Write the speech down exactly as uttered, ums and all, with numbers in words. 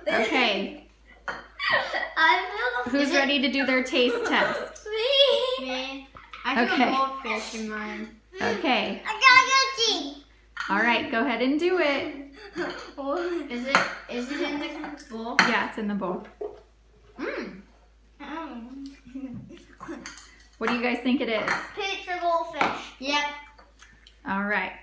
Okay. I feel Who's ready to do their taste test? Me. Me. I feel Okay. goldfish in mine. Okay. I got your teeth. All right, go ahead and do it. Is it is it in the bowl? Yeah, it's in the bowl. Mmm. What do you guys think it is? Pizza goldfish. Yep. All right.